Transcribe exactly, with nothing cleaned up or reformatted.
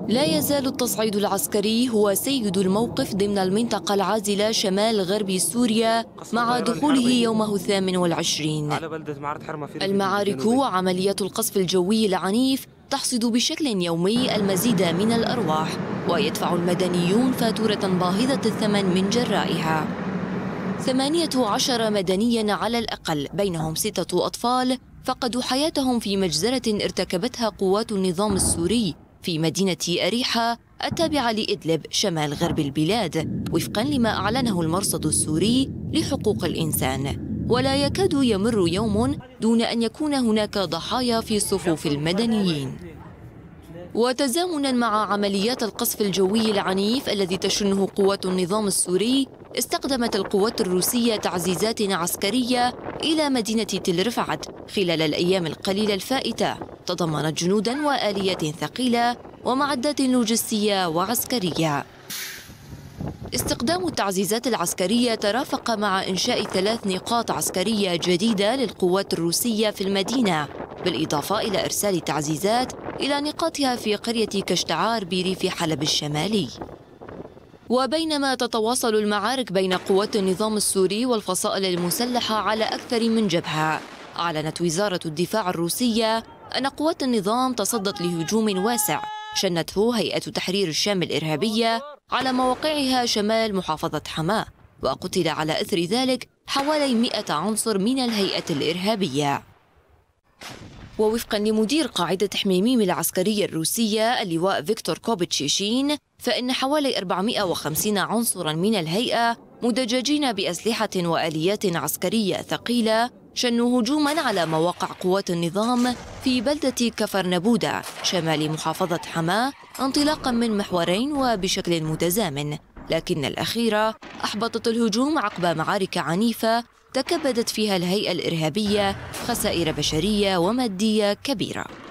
لا يزال التصعيد العسكري هو سيد الموقف ضمن المنطقة العازلة شمال غرب سوريا مع دخوله يومه الثامن والعشرين. المعارك وعمليات القصف الجوي العنيف تحصد بشكل يومي المزيد من الأرواح، ويدفع المدنيون فاتورة باهظة الثمن من جرائها. ثمانية عشر مدنياً على الأقل، بينهم ستة أطفال، فقدوا حياتهم في مجزرة ارتكبتها قوات النظام السوري في مدينة أريحة التابعة لإدلب شمال غرب البلاد، وفقاً لما أعلنه المرصد السوري لحقوق الإنسان. ولا يكاد يمر يوم دون أن يكون هناك ضحايا في صفوف المدنيين. وتزامناً مع عمليات القصف الجوي العنيف الذي تشنه قوات النظام السوري، استخدمت القوات الروسية تعزيزات عسكرية إلى مدينة تل رفعت خلال الأيام القليلة الفائتة، تضمنت جنوداً وآليات ثقيلة ومعدات لوجستية وعسكرية. استخدام التعزيزات العسكرية ترافق مع إنشاء ثلاث نقاط عسكرية جديدة للقوات الروسية في المدينة، بالإضافة إلى إرسال تعزيزات إلى نقاطها في قرية كشتعار بريف حلب الشمالي. وبينما تتواصل المعارك بين قوات النظام السوري والفصائل المسلحة على أكثر من جبهة، أعلنت وزارة الدفاع الروسية أن قوات النظام تصدت لهجوم واسع شنته هيئة تحرير الشام الإرهابية على مواقعها شمال محافظة حماة، وقتل على إثر ذلك حوالي مئة عنصر من الهيئة الإرهابية. ووفقاً لمدير قاعدة حميميم العسكرية الروسية اللواء فيكتور كوبتشيشين، فإن حوالي أربعمئة وخمسين عنصراً من الهيئة مدججين بأسلحة وآليات عسكرية ثقيلة شنوا هجوماً على مواقع قوات النظام في بلدة كفر نبودة شمال محافظة حماة، انطلاقاً من محورين وبشكل متزامن، لكن الأخيرة أحبطت الهجوم عقب معارك عنيفة تكبدت فيها الهيئة الإرهابية خسائر بشرية ومادية كبيرة.